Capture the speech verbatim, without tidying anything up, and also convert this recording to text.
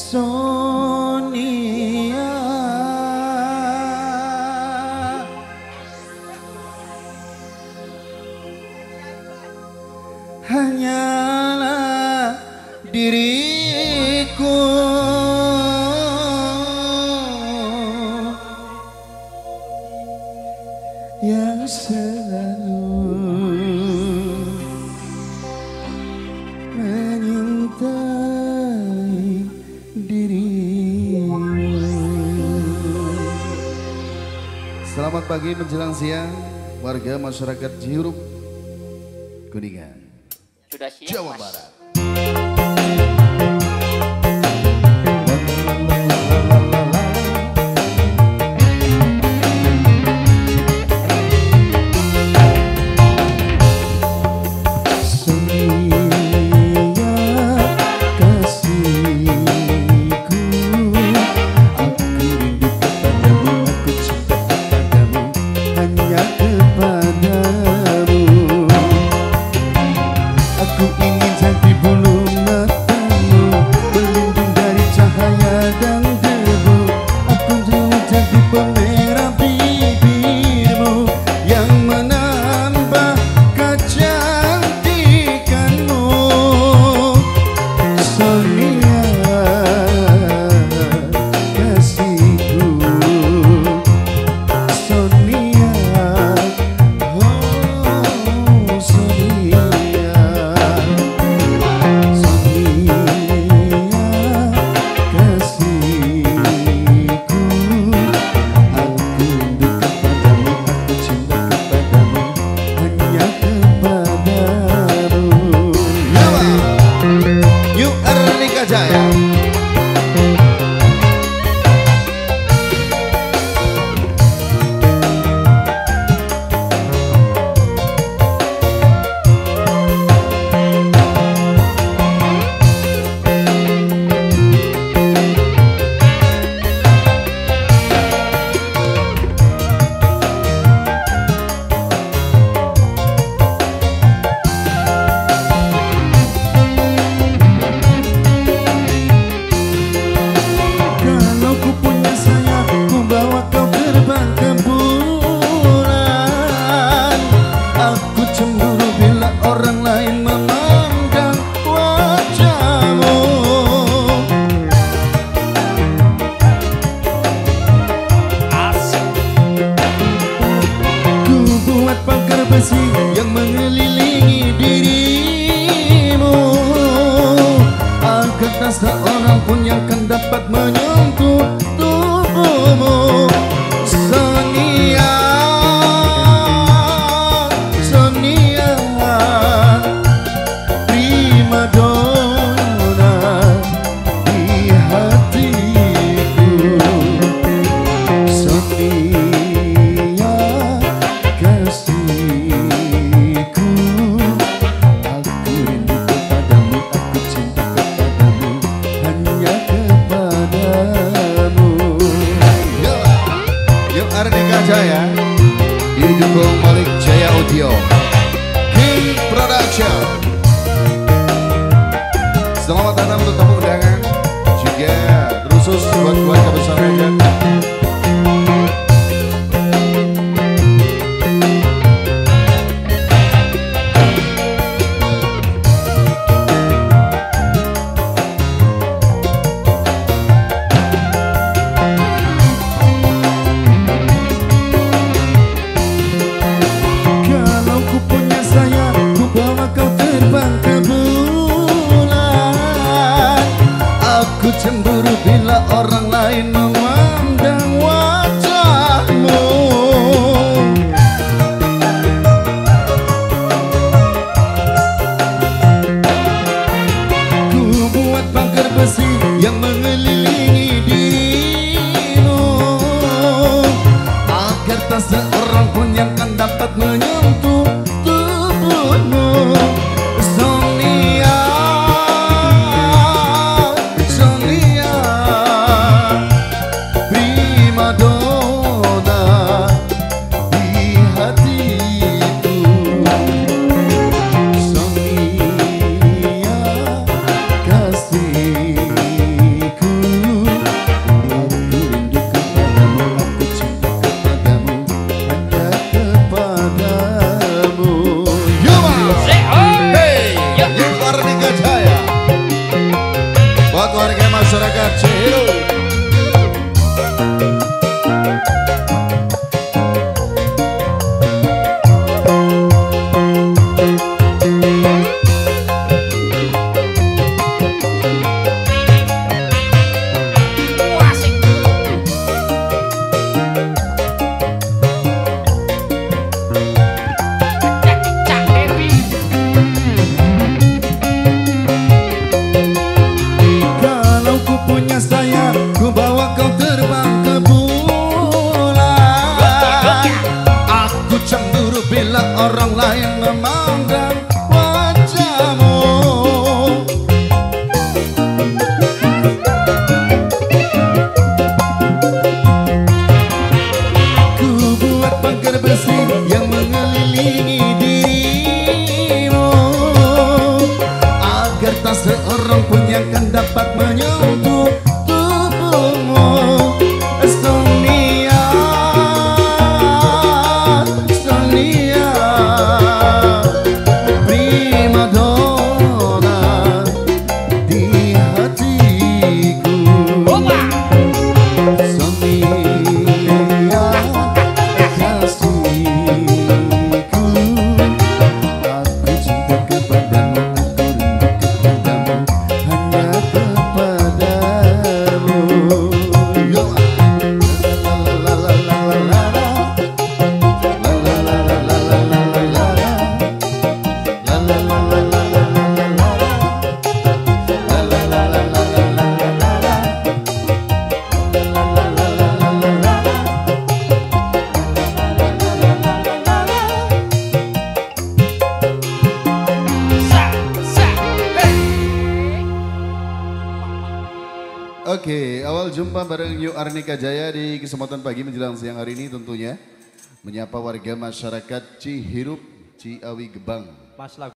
Sonia. Hanyalah diriku yang selalu menyintai dirimu. Selamat pagi menjelang siang warga masyarakat Cihurup Kuningan, sudah siap, Jawa Mas? Barat. Yang mengelilingi dirimu agar tak seorang pun yang akan dapat menyentuh tubuhmu. Sonia, Sonia, prima donna di hatiku. Sonia, kasih. Jaya didukung Malik Jaya Audio King Production. Selamat datang untuk tamu undangan juga khusus buat keluarga besar Medan. Cemburu bila orang lain memandang wajahmu. Ku buat pagar besi yang mengelilingi dirimu agar tak seorang pun yang akan dapat menyentuh tubuhmu. Sonia, kasihku orang lain memandang wajahmu. Ku buat pagar besi yang mengelilingi dirimu, agar tak seorang pun yang akan dapat menyentuh tubuhmu. Sonia, Sonia, prima donna di hatiku. Sonia, kasihku, aku cinta kepadamu, aku rindu kepadamu, hanya kepadamu. Yo. La la la la la la. La la la la la la la la la. La la la la la la la la la. La la la la la la la la la. La la la la la la la la. Oke, awal jumpa bareng Yu Arnika Jaya di kesempatan pagi menjelang siang hari ini tentunya menyapa warga masyarakat Cihirup, Ciawi Gebang. Pas lagu